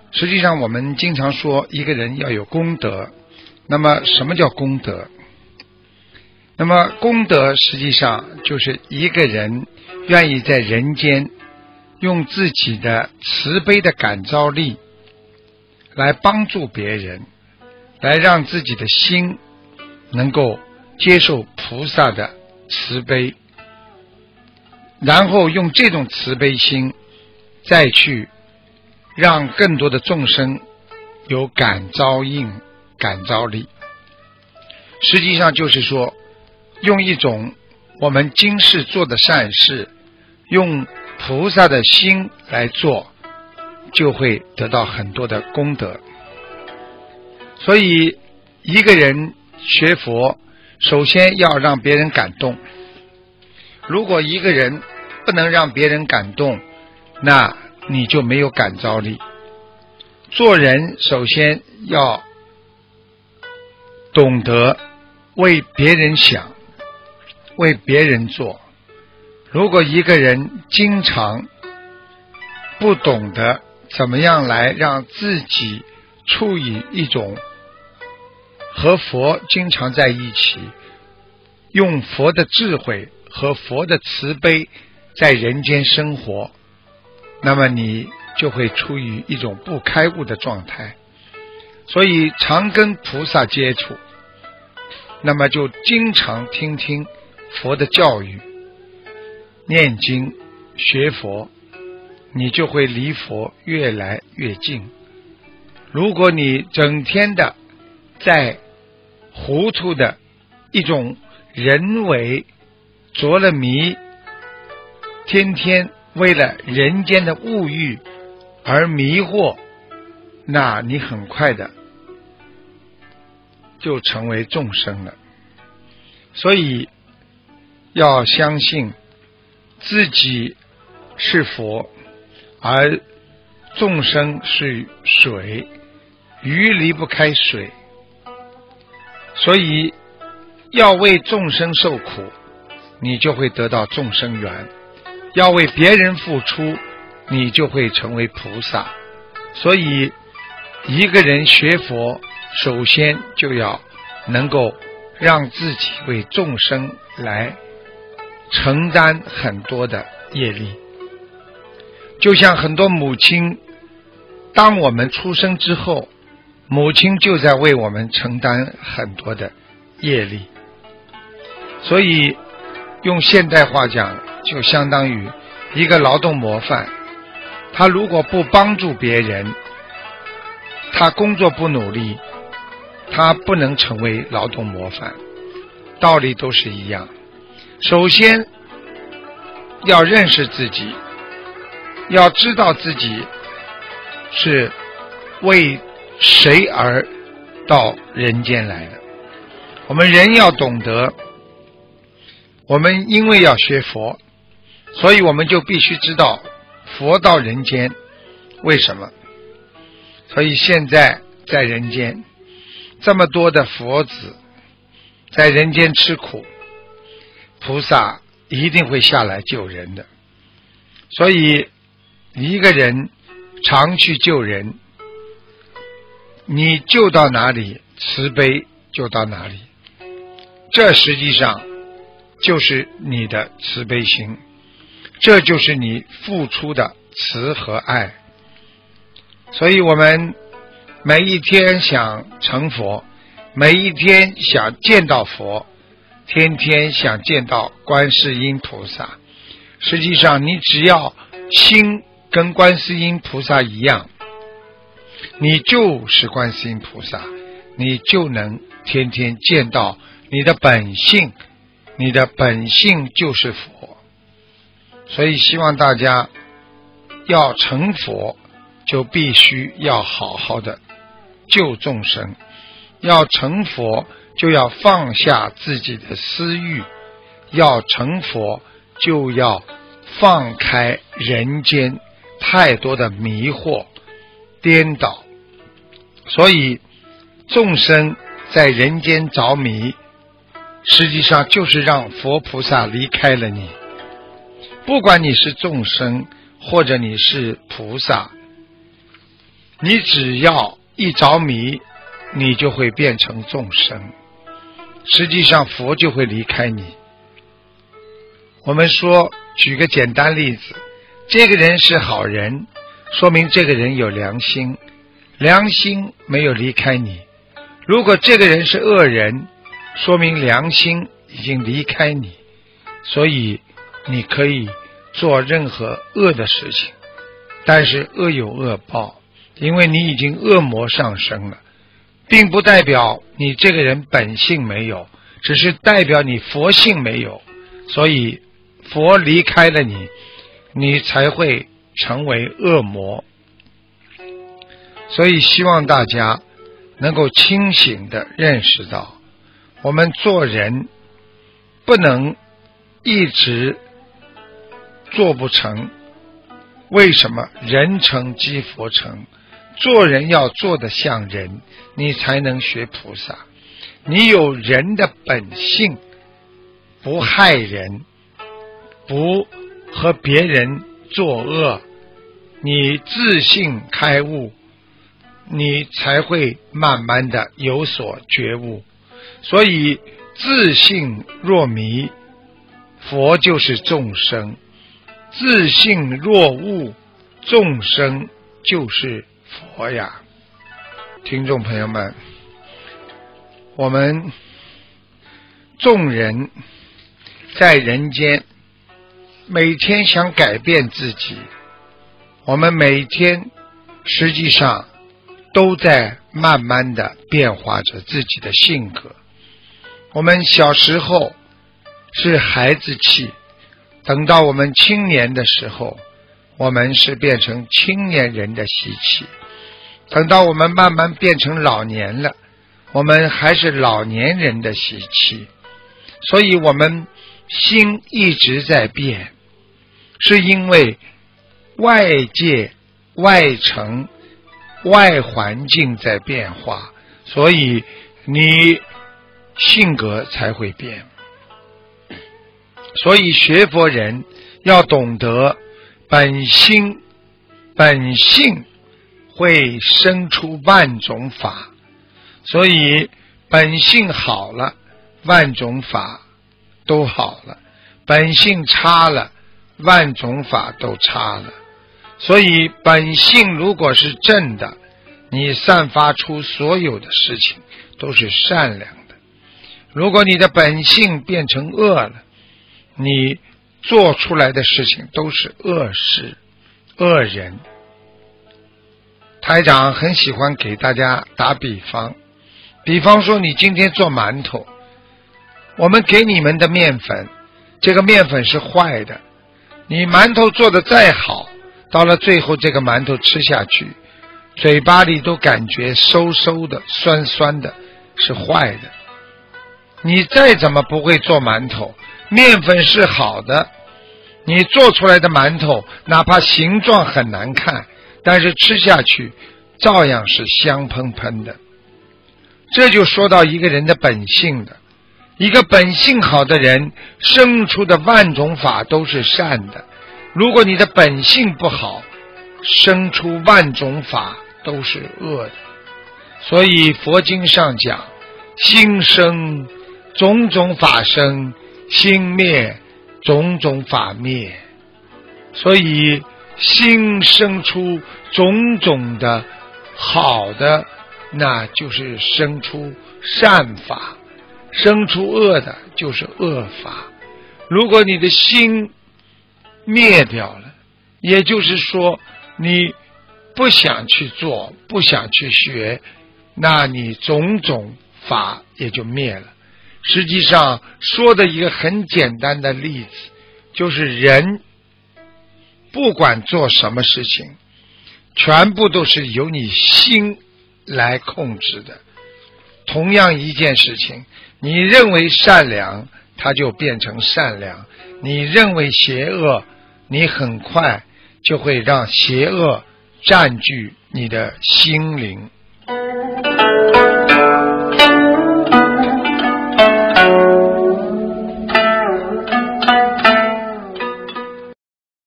实际上我们经常说一个人要有功德，那么什么叫功德？那么功德实际上就是一个人愿意在人间用自己的慈悲的感召力来帮助别人，来让自己的心能够接受菩萨的慈悲，然后用这种慈悲心再去让更多的众生有感召应、感召力。实际上就是说，用一种我们今世做的善事，用菩萨的心来做，就会得到很多的功德。所以一个人学佛，首先要让别人感动。如果一个人不能让别人感动，那你就没有感召力。做人首先要懂得为别人想，为别人做。如果一个人经常不懂得怎么样来让自己处于一种和佛经常在一起，用佛的智慧和佛的慈悲在人间生活，那么你就会处于一种不开悟的状态。所以常跟菩萨接触，那么就经常听听佛的教育，念经学佛，你就会离佛越来越近。如果你整天的在糊涂的一种人为着了迷，天天为了人间的物欲而迷惑，那你很快的就成为众生了。所以要相信自己是佛，而众生是水，鱼离不开水。所以要为众生受苦，你就会得到众生缘；要为别人付出，你就会成为菩萨。所以一个人学佛，首先就要能够让自己为众生来承担很多的业力。就像很多母亲，当我们出生之后，母亲就在为我们承担很多的业力。所以用现代话讲，就相当于一个劳动模范，他如果不帮助别人，他工作不努力，他不能成为劳动模范。道理都是一样，首先要认识自己，要知道自己是为谁而到人间来的。我们人要懂得，我们因为要学佛，所以我们就必须知道佛到人间为什么。所以现在在人间这么多的佛子在人间吃苦，菩萨一定会下来救人的。所以一个人常去救人，你救到哪里，慈悲就到哪里。这实际上就是你的慈悲心，这就是你付出的慈和爱。所以我们每一天想成佛，每一天想见到佛，天天想见到观世音菩萨。实际上你只要心跟观世音菩萨一样，你就是观世音菩萨，你就能天天见到你的本性，你的本性就是佛。所以希望大家要成佛，就必须要好好的救众生。要成佛，就要放下自己的私欲；要成佛，就要放开人间太多的迷惑颠倒。所以众生在人间着迷，实际上就是让佛菩萨离开了你。不管你是众生或者你是菩萨， 你只要一着迷，你就会变成众生，实际上佛就会离开你。我们说，举个简单例子，这个人是好人，说明这个人有良心，良心没有离开你。如果这个人是恶人，说明良心已经离开你，所以你可以做任何恶的事情，但是恶有恶报，因为你已经恶魔上升了，并不代表你这个人本性没有，只是代表你佛性没有，所以佛离开了你，你才会成为恶魔。所以希望大家能够清醒地认识到，我们做人不能一直做不成。为什么？人成即佛成，做人要做得像人，你才能学菩萨。你有人的本性，不害人，不和别人作恶，你自性开悟，你才会慢慢的有所觉悟。所以自性若迷，佛就是众生；自性若悟，众生就是佛呀。听众朋友们，我们众人在人间每天想改变自己，我们每天实际上都在慢慢的变化着自己的性格。我们小时候是孩子气，等到我们青年的时候，我们是变成青年人的习气，等到我们慢慢变成老年了，我们还是老年人的习气。所以我们心一直在变，是因为外界、外层、外环境在变化，所以你性格才会变。所以学佛人要懂得本性会生出万种法，所以本性好了，万种法都好了；本性差了，万种法都差了。所以本性如果是正的，你散发出所有的事情都是善良的。如果你的本性变成恶了，你做出来的事情都是恶事、恶人。台长很喜欢给大家打比方，比方说你今天做馒头，我们给你们的面粉，这个面粉是坏的，你馒头做得再好，到了最后这个馒头吃下去，嘴巴里都感觉馊馊的、酸酸的，是坏的。你再怎么不会做馒头，面粉是好的，你做出来的馒头哪怕形状很难看，但是吃下去照样是香喷喷的。这就说到一个人的本性的，一个本性好的人生出的万种法都是善的，如果你的本性不好，生出万种法都是恶的。所以佛经上讲，心生种种法生，心灭种种法灭。所以心生出种种的好的，那就是生出善法，生出恶的就是恶法。如果你的心灭掉了，也就是说你不想去做，不想去学，那你种种法也就灭了。实际上说的一个很简单的例子，就是人不管做什么事情，全部都是由你心来控制的。同样一件事情，你认为善良，它就变成善良；你认为邪恶，你很快就会让邪恶占据你的心灵。